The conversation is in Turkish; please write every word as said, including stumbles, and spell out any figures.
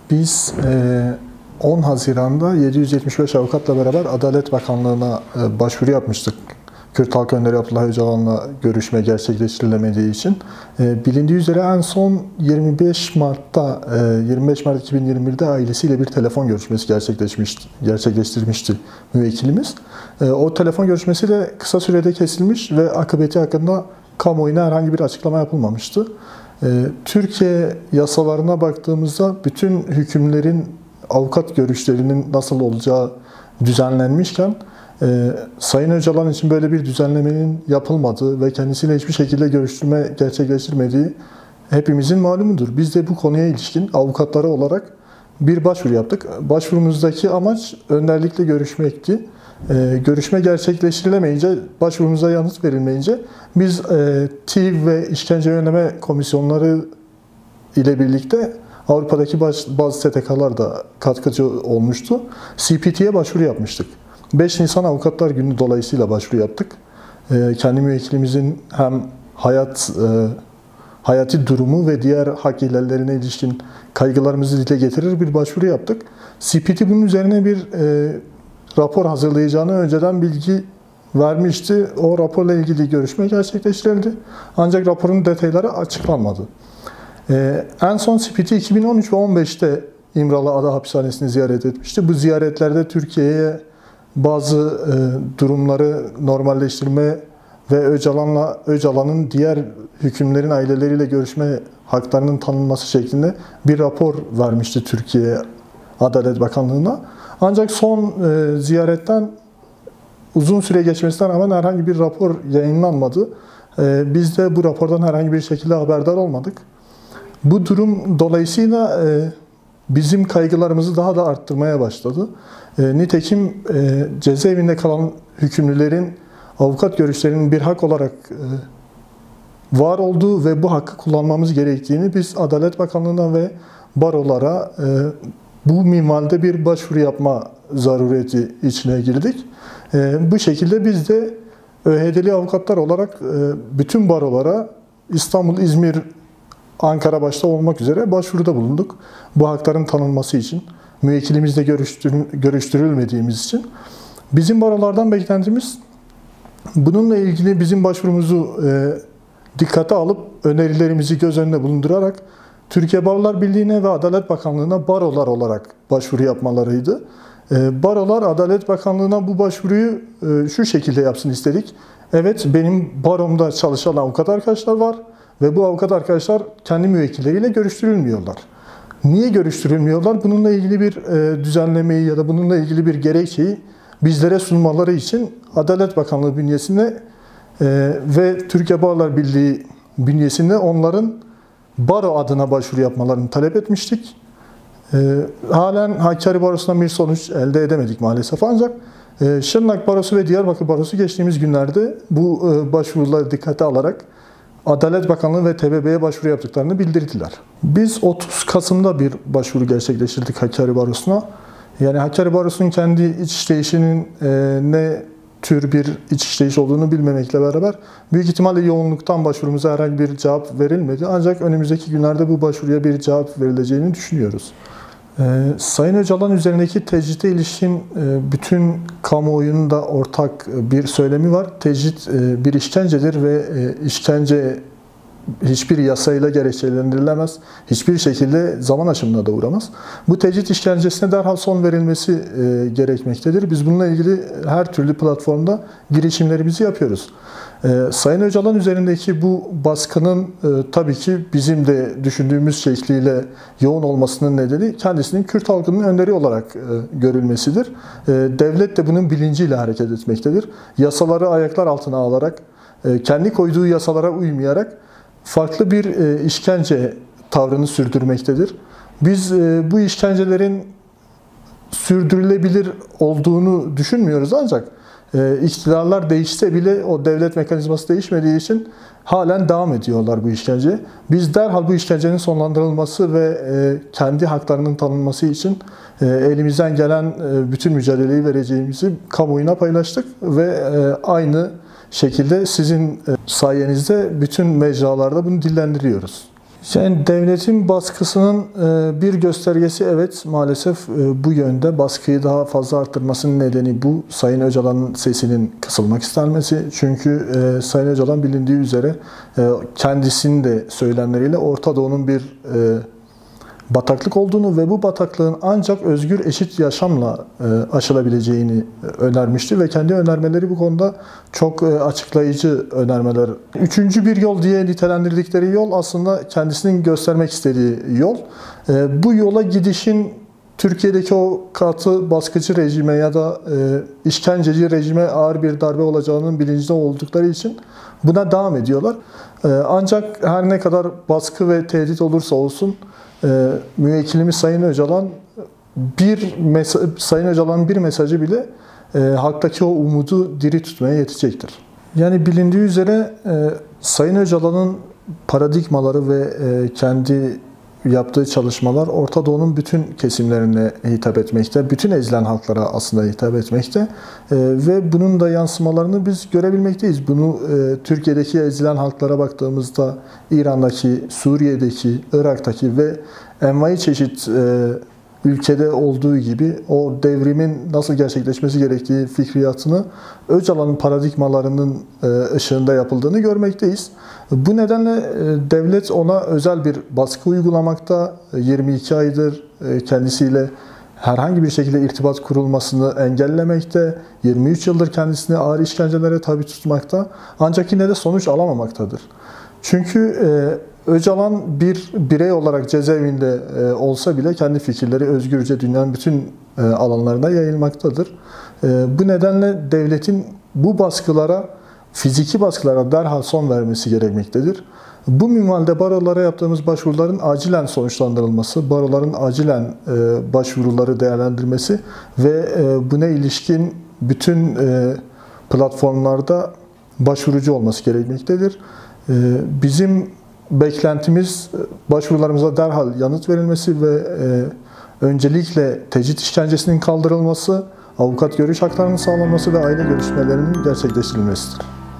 Biz on Haziran'da yedi yüz yetmiş beş avukatla beraber Adalet Bakanlığı'na başvuru yapmıştık. Kürt Halk Önderi Abdullah Öcalan'la görüşme gerçekleştirilemediği için. Bilindiği üzere en son yirmi beş Mart'ta, yirmi beş Mart iki bin yirmi bir'de ailesiyle bir telefon görüşmesi gerçekleşmişti, gerçekleştirmişti müvekkilimiz. O telefon görüşmesi de kısa sürede kesilmiş ve akıbeti hakkında kamuoyuna herhangi bir açıklama yapılmamıştı. Türkiye yasalarına baktığımızda bütün hükümlerin avukat görüşlerinin nasıl olacağı düzenlenmişken e, Sayın Öcalan için böyle bir düzenlemenin yapılmadığı ve kendisiyle hiçbir şekilde görüştürme gerçekleştirmediği hepimizin malumudur. Biz de bu konuya ilişkin avukatları olarak bir başvuru yaptık. Başvurumuzdaki amaç önderlikle görüşmekti. E, görüşme gerçekleştirilemeyince, başvurumuza yanıt verilmeyince biz e, T İ V ve işkence önleme komisyonları ile birlikte Avrupa'daki bazı S T K'lar da katkıcı olmuştu. C P T'ye başvuru yapmıştık. beş Nisan Avukatlar Günü dolayısıyla başvuru yaptık. Kendi müvekkilimizin hem hayat hayati durumu ve diğer hak ihlallerine ilişkin kaygılarımızı dile getirir bir başvuru yaptık. C P T bunun üzerine bir rapor hazırlayacağını önceden bilgi vermişti. O raporla ilgili görüşme gerçekleştirildi. Ancak raporun detayları açıklanmadı. Ee, en son C P T iki bin on üç ve on beş'te İmralı Ada Hapishanesi'ni ziyaret etmişti. Bu ziyaretlerde Türkiye'ye bazı e, durumları normalleştirme ve Öcalan'la Öcalan'ın diğer hükümlerin aileleriyle görüşme haklarının tanınması şeklinde bir rapor vermişti Türkiye Adalet Bakanlığı'na. Ancak son e, ziyaretten uzun süre geçmesine rağmen herhangi bir rapor yayınlanmadı. E, biz de bu rapordan herhangi bir şekilde haberdar olmadık. Bu durum dolayısıyla e, bizim kaygılarımızı daha da arttırmaya başladı. E, nitekim e, cezaevinde kalan hükümlülerin avukat görüşlerinin bir hak olarak e, var olduğu ve bu hakkı kullanmamız gerektiğini biz Adalet Bakanlığı'na ve barolara e, bu minvalde bir başvuru yapma zarureti içine girdik. E, bu şekilde biz de Ö H D'li avukatlar olarak e, bütün barolara İstanbul, İzmir, Ankara başta olmak üzere başvuruda bulunduk. Bu hakların tanınması için, müvekkilimizle görüştürülmediğimiz için. Bizim barolardan beklentimiz bununla ilgili bizim başvurumuzu e, dikkate alıp önerilerimizi göz önünde bulundurarak Türkiye Barolar Birliği'ne ve Adalet Bakanlığı'na barolar olarak başvuru yapmalarıydı. E, barolar Adalet Bakanlığı'na bu başvuruyu e, şu şekilde yapsın istedik. Evet, benim baromda çalışan avukat arkadaşlar var. Ve bu avukat arkadaşlar kendi müvekkilleriyle görüştürülmüyorlar. Niye görüştürülmüyorlar? Bununla ilgili bir e, düzenlemeyi ya da bununla ilgili bir gerekçeyi bizlere sunmaları için Adalet Bakanlığı bünyesinde e, ve Türkiye Barolar Birliği bünyesinde onların baro adına başvuru yapmalarını talep etmiştik. E, halen Hakkari Barosu'ndan bir sonuç elde edemedik maalesef, ancak e, Şırnak Barosu ve Diyarbakır Barosu geçtiğimiz günlerde bu e, başvuruları dikkate alarak Adalet Bakanlığı ve T B B'ye başvuru yaptıklarını bildirdiler. Biz otuz Kasım'da bir başvuru gerçekleştirdik Hakkari Barosu'na. Yani Hakkari Barosu'nun kendi iç işleyişinin e, ne tür bir iç işleyiş olduğunu bilmemekle beraber büyük ihtimalle yoğunluktan başvurumuza herhangi bir cevap verilmedi. Ancak önümüzdeki günlerde bu başvuruya bir cevap verileceğini düşünüyoruz. Ee, Sayın Öcalan üzerindeki tecrite ilişkin e, bütün kamuoyunun da ortak bir söylemi var. Tecrit e, bir işkencedir ve e, işkence hiçbir yasayla gerekçelendirilemez. Hiçbir şekilde zaman aşımına da uğramaz. Bu tecrit işkencesine derhal son verilmesi e, gerekmektedir. Biz bununla ilgili her türlü platformda girişimlerimizi yapıyoruz. Ee, Sayın Öcalan üzerindeki bu baskının e, tabii ki bizim de düşündüğümüz şekliyle yoğun olmasının nedeni kendisinin Kürt halkının önderi olarak e, görülmesidir. E, devlet de bunun bilinciyle hareket etmektedir. Yasaları ayaklar altına alarak, e, kendi koyduğu yasalara uymayarak farklı bir e, işkence tavrını sürdürmektedir. Biz e, bu işkencelerin sürdürülebilir olduğunu düşünmüyoruz, ancak e, iktidarlar değişse bile o devlet mekanizması değişmediği için halen devam ediyorlar bu işkence. Biz derhal bu işkencenin sonlandırılması ve e, kendi haklarının tanınması için e, elimizden gelen e, bütün mücadeleyi vereceğimizi kamuoyuna paylaştık ve e, aynı şekilde sizin e, sayenizde bütün mecralarda bunu dillendiriyoruz. Yani devletin baskısının bir göstergesi, evet, maalesef bu yönde. Baskıyı daha fazla arttırmasının nedeni bu. Sayın Öcalan'ın sesinin kısılmak istenmesi. Çünkü Sayın Öcalan bilindiği üzere kendisinin de söylemleriyle Orta Doğu'nun bir bataklık olduğunu ve bu bataklığın ancak özgür eşit yaşamla aşılabileceğini önermişti ve kendi önermeleri bu konuda çok açıklayıcı önermeler. Üçüncü bir yol diye nitelendirdikleri yol aslında kendisinin göstermek istediği yol. Bu yola gidişin Türkiye'deki o katı baskıcı rejime ya da işkenceci rejime ağır bir darbe olacağının bilincinde oldukları için buna devam ediyorlar. Ancak her ne kadar baskı ve tehdit olursa olsun E, müvekkilimiz Sayın Öcalan bir Sayın Öcalan'ın bir mesajı bile e, halktaki o umudu diri tutmaya yetecektir. Yani bilindiği üzere e, Sayın Öcalan'ın paradigmaları ve e, kendi yaptığı çalışmalar Orta Doğu'nun bütün kesimlerine hitap etmekte, bütün ezilen halklara aslında hitap etmekte e, ve bunun da yansımalarını biz görebilmekteyiz. Bunu e, Türkiye'deki ezilen halklara baktığımızda İran'daki, Suriye'deki, Irak'taki ve envai çeşit e, ülkede olduğu gibi o devrimin nasıl gerçekleşmesi gerektiği fikriyatını Öcalan'ın paradigmalarının ışığında yapıldığını görmekteyiz. Bu nedenle devlet ona özel bir baskı uygulamakta. yirmi iki aydır kendisiyle herhangi bir şekilde irtibat kurulmasını engellemekte. yirmi üç yıldır kendisini ağır işkencelere tabi tutmakta. Ancak yine de sonuç alamamaktadır. Çünkü Öcalan bir birey olarak cezaevinde olsa bile kendi fikirleri özgürce dünyanın bütün alanlarına yayılmaktadır. Bu nedenle devletin bu baskılara, fiziki baskılara derhal son vermesi gerekmektedir. Bu minvalde barolara yaptığımız başvuruların acilen sonuçlandırılması, baroların acilen başvuruları değerlendirmesi ve buna ilişkin bütün platformlarda başvurucu olması gerekmektedir. Bizim beklentimiz başvurularımıza derhal yanıt verilmesi ve e, öncelikle tecrit işkencesinin kaldırılması, avukat görüş haklarının sağlanması ve aile görüşmelerinin gerçekleştirilmesidir.